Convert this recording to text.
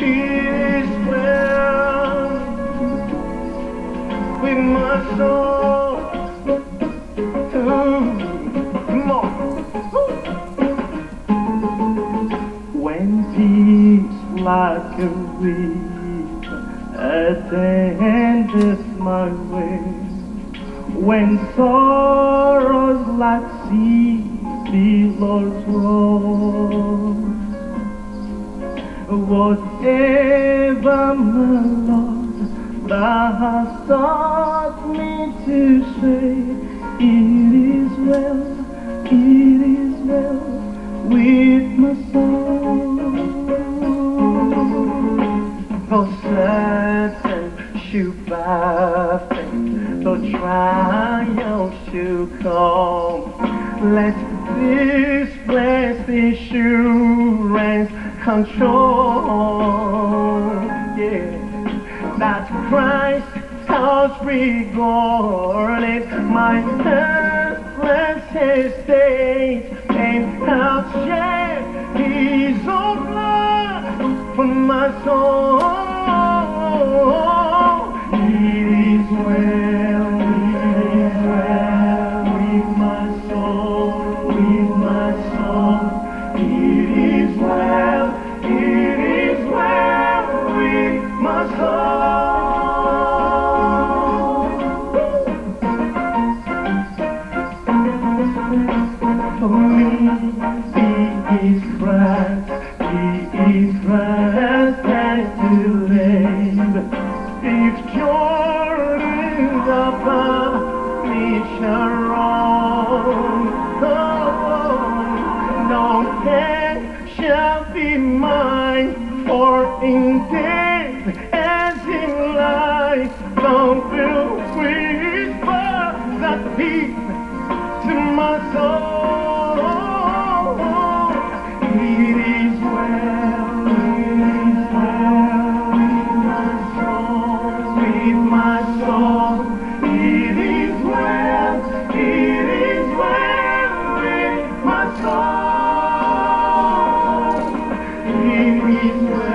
is well with my soul. Ooh, come on. When peace like a river attendeth my way, when sorrows like sea billows roll, whatever, my Lord, thou hast taught me to say, it is well with my soul. Though Satan should buffet, though trials should come, let this blessed assurance control, yeah, that Christ has regarded my helpless estate and has shed his own blood for my soul. It is well with my soul, with my soul. It is well with my soul. For me, He is Christ and to live. If Jordan's above me shall roll, no pain shall be mine, for in death as in life, thou wilt whisper that peace to my soul. It is well with my soul. It is well with my soul. It is well.